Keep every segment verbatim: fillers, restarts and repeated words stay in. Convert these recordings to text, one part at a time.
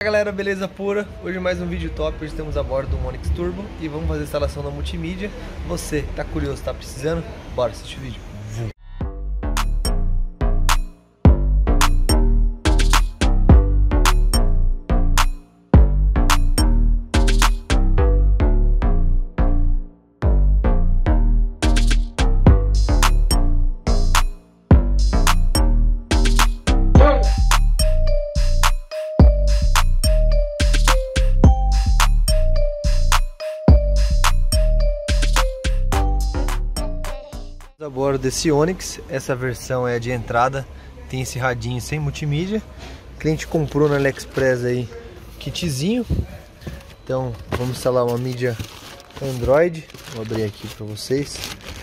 Galera, beleza pura? Hoje mais um vídeo top, hoje estamos a bordo do Onix Turbo e vamos fazer a instalação da multimídia. Você tá curioso, tá precisando? Bora assistir o vídeo. A bordo desse Onix, essa versão é de entrada, tem esse radinho sem multimídia. O cliente comprou no AliExpress aí, kitzinho. Então vamos instalar uma mídia Android. Vou abrir aqui para vocês.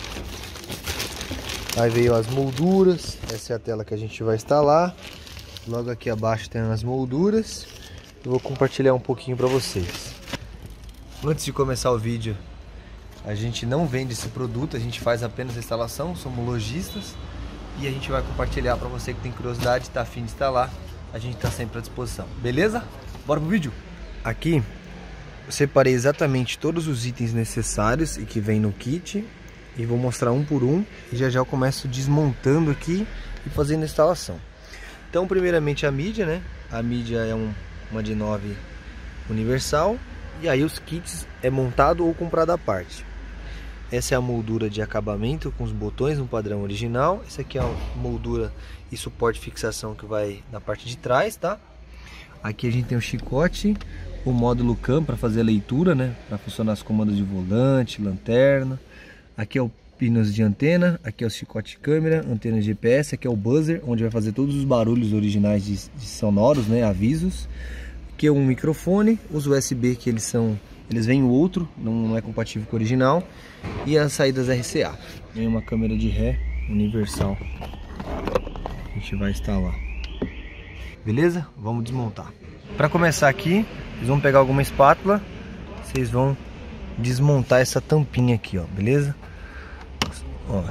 Aí veio as molduras, essa é a tela que a gente vai instalar. Logo aqui abaixo tem as molduras. Eu vou compartilhar um pouquinho para vocês. Antes de começar o vídeo, a gente não vende esse produto, a gente faz apenas a instalação, somos lojistas e a gente vai compartilhar para você que tem curiosidade, está afim de instalar, a gente está sempre à disposição, beleza? Bora pro vídeo! Aqui eu separei exatamente todos os itens necessários e que vem no kit e vou mostrar um por um e já já eu começo desmontando aqui e fazendo a instalação. Então primeiramente a mídia, né? A mídia é um, uma de nove universal e aí os kits é montado ou comprado à parte. Essa é a moldura de acabamento com os botões no padrão original. Essa aqui é a moldura e suporte de fixação que vai na parte de trás, tá? Aqui a gente tem o chicote, o módulo cam para fazer a leitura, né? Para funcionar as comandas de volante, lanterna. Aqui é o pinos de antena, aqui é o chicote de câmera, antena G P S. Aqui é o buzzer, onde vai fazer todos os barulhos originais de, de sonoros, né? Avisos. Aqui é um microfone, os U S B que eles são... Eles vêm o outro, não é compatível com o original. E as saídas R C A. Vem uma câmera de ré universal. A gente vai instalar. Beleza? Vamos desmontar. Para começar aqui, vocês vão pegar alguma espátula. Vocês vão desmontar essa tampinha aqui, ó. Beleza? Ó.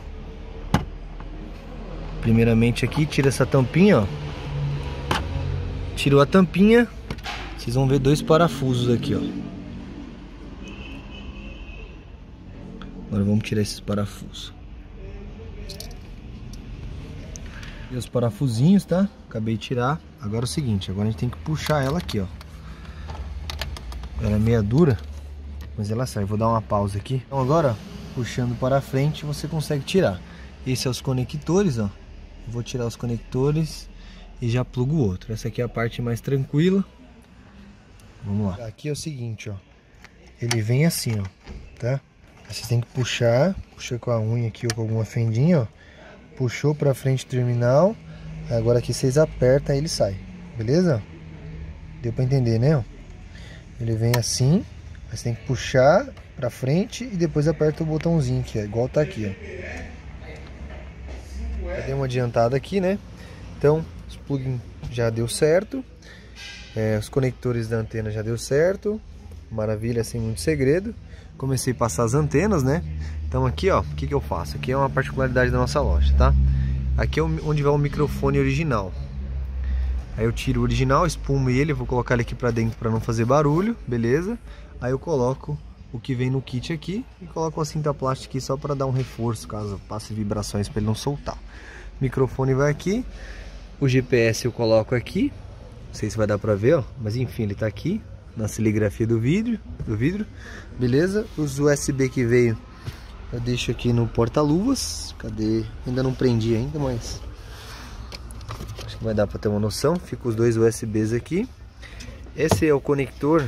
Primeiramente aqui, tira essa tampinha, ó. Tirou a tampinha. Vocês vão ver dois parafusos aqui, ó. Agora vamos tirar esses parafusos. E os parafusinhos, tá? Acabei de tirar. Agora é o seguinte, agora a gente tem que puxar ela aqui, ó. Ela é meia dura, mas ela sai. Vou dar uma pausa aqui. Então agora, puxando para frente, você consegue tirar. Esses são os conectores, ó. Vou tirar os conectores e já plugo o outro. Essa aqui é a parte mais tranquila. Vamos lá. Aqui é o seguinte, ó. Ele vem assim, ó, tá? Você tem que puxar, puxa com a unha aqui ou com alguma fendinha, ó. Puxou pra frente o terminal. Agora aqui vocês apertam e ele sai, beleza? Deu pra entender, né? Ele vem assim, você tem que puxar pra frente e depois aperta o botãozinho aqui, ó, igual tá aqui, ó. Já dei uma adiantada aqui, né? Então, os plugins já deu certo. É, os conectores da antena já deu certo. Maravilha, sem muito segredo. Comecei a passar as antenas, né? Então aqui, ó, o que que eu faço? Aqui é uma particularidade da nossa loja, tá? Aqui é onde vai o microfone original. Aí eu tiro o original, espumo ele, vou colocar ele aqui pra dentro pra não fazer barulho, beleza? Aí eu coloco o que vem no kit aqui e coloco uma cinta plástica aqui só pra dar um reforço, caso passe vibrações pra ele não soltar. O microfone vai aqui, o G P S eu coloco aqui, não sei se vai dar pra ver, ó, mas enfim, ele tá aqui na serigrafia do vidro, do vidro, beleza? Os U S B que veio eu deixo aqui no porta-luvas. Cadê? Ainda não prendi ainda, mas acho que vai dar para ter uma noção. Fica os dois U S Bs aqui. Esse é o conector.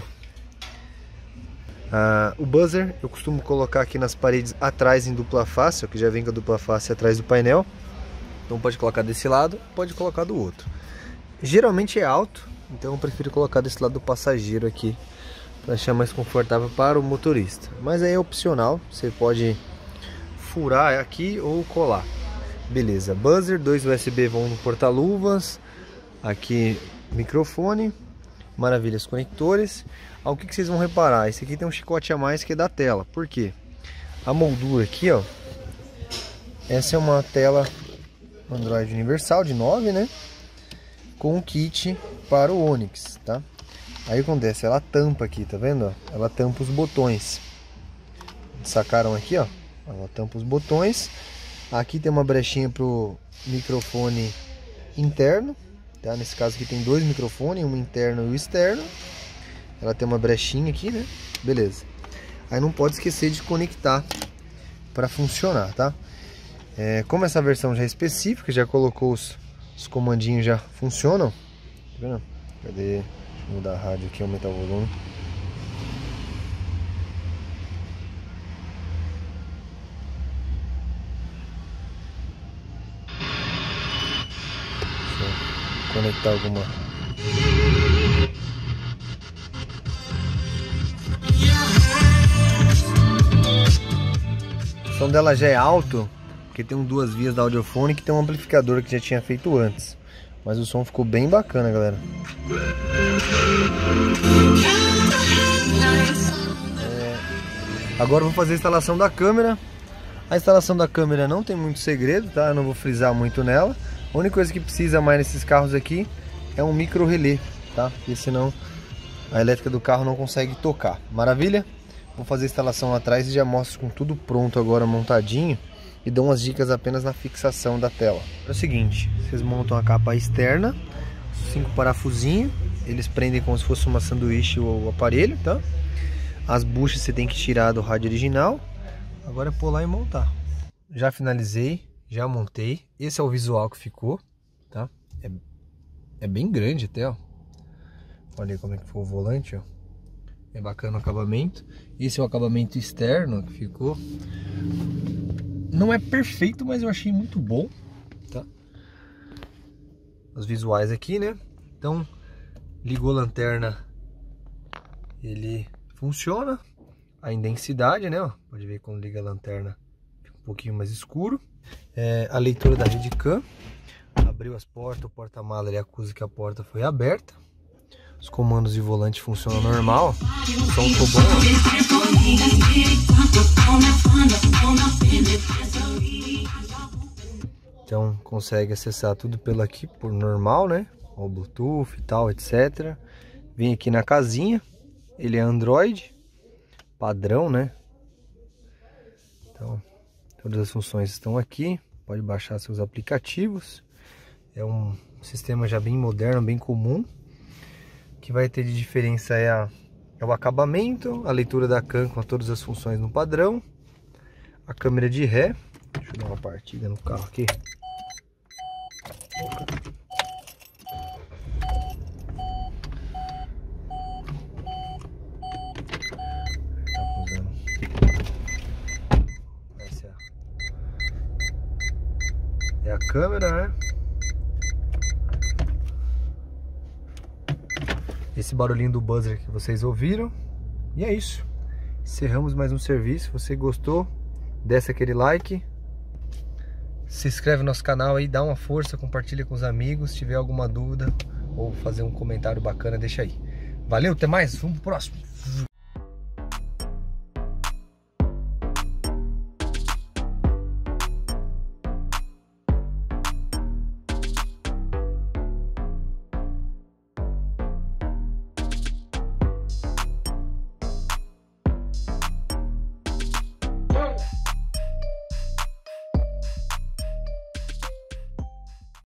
Ah, o buzzer eu costumo colocar aqui nas paredes atrás em dupla face, ó, que já vem com a dupla face atrás do painel. Então pode colocar desse lado, pode colocar do outro. Geralmente é alto, então eu prefiro colocar desse lado do passageiro aqui, para deixar mais confortável para o motorista. Mas aí é opcional, você pode furar aqui ou colar. Beleza, buzzer, dois U S B vão no porta-luvas. Aqui microfone, maravilha, os conectores. O que, que vocês vão reparar? Esse aqui tem um chicote a mais que é da tela. Por quê? A moldura aqui, ó. Essa é uma tela Android universal de nove, né? Com o kit para o Onix, tá? Aí acontece, ela tampa aqui, tá vendo? Ó? Ela tampa os botões. Sacaram aqui, ó? Ela tampa os botões. Aqui tem uma brechinha pro microfone interno, tá? Nesse caso aqui tem dois microfones, um interno e o externo. Ela tem uma brechinha aqui, né? Beleza. Aí não pode esquecer de conectar para funcionar, tá? É, como essa versão já é específica, já colocou os, os comandinhos, já funcionam. Tá vendo? Cadê? Deixa eu mudar a rádio aqui, aumentar o volume. Deixa eu conectar alguma. O som dela já é alto, porque tem duas vias da audiofone que tem um amplificador que já tinha feito antes. Mas o som ficou bem bacana, galera. É... Agora eu vou fazer a instalação da câmera. A instalação da câmera não tem muito segredo, tá? Eu não vou frisar muito nela. A única coisa que precisa mais nesses carros aqui é um micro relé, tá? Porque senão a elétrica do carro não consegue tocar. Maravilha? Vou fazer a instalação lá atrás e já mostro com tudo pronto agora, montadinho. E dou umas dicas apenas na fixação da tela. É o seguinte, vocês montam a capa externa, cinco parafusinhos, eles prendem como se fosse uma sanduíche o aparelho, tá? As buchas você tem que tirar do rádio original. Agora é pular e montar. Já finalizei, já montei. Esse é o visual que ficou, tá? É, é bem grande até, ó. Olha aí como é que ficou o volante, ó. É bacana o acabamento. Esse é o acabamento externo que ficou. Não é perfeito, mas eu achei muito bom, tá? Os visuais aqui, né? Então, ligou a lanterna, ele funciona. A intensidade, né? Ó, pode ver quando liga a lanterna, fica um pouquinho mais escuro. É, a leitura da Redcam. Abriu as portas, o porta-mala ele acusa que a porta foi aberta. Os comandos de volante funcionam normal. O som ficou bom. Então consegue acessar tudo pelo aqui por normal, né? O Bluetooth e tal, etcétera. Vem aqui na casinha. Ele é Android padrão, né? Então todas as funções estão aqui. Pode baixar seus aplicativos. É um sistema já bem moderno, bem comum. O que vai ter de diferença é, a, é o acabamento, a leitura da cam com todas as funções no padrão, a câmera de ré. Deixa eu dar uma partida no carro aqui. Essa é a câmera, né? Esse barulhinho do buzzer que vocês ouviram. E é isso. Encerramos mais um serviço. Se você gostou, desce aquele like. Se inscreve no nosso canal aí, dá uma força, compartilha com os amigos. Se tiver alguma dúvida ou fazer um comentário bacana, deixa aí. Valeu, até mais, vamos pro próximo.